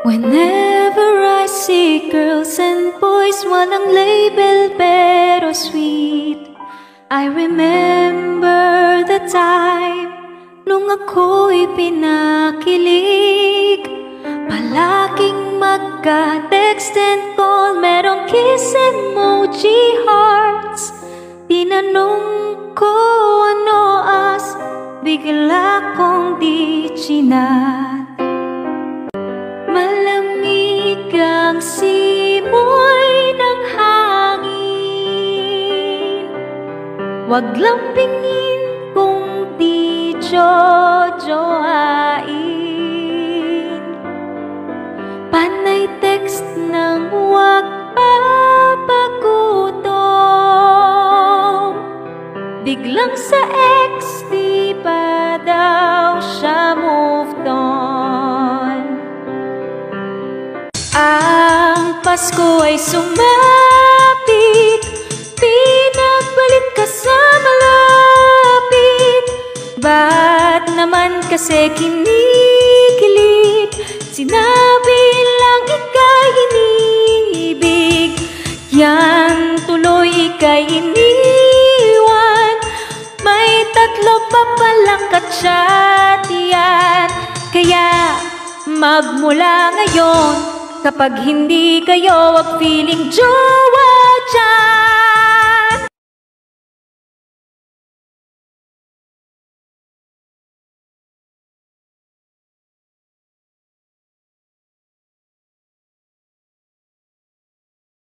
Whenever I see girls and boys, walang label pero sweet, I remember the time nung ako'y pinakilig. Palaging magka-text and call, merong kiss emoji hearts. Tinanong ko ano as, bigla kong di chinat. Malamig ang simoy ng hangin, wag lampingin kung di jojohain. Panay text ng wag papagutom, biglang sa ex di pa daw siya moved on. Ang Pasko ay sumapit, pinagpalit ka sa malapit. Ba't naman kasi kinikilig? Sinabi lang ika'y iniibig, yan tuloy ika'y iniwan. May tatlo pa palang ka-chat yan. Kaya magmula ngayon, kapag hindi kayo, wag feeling jowa dyan.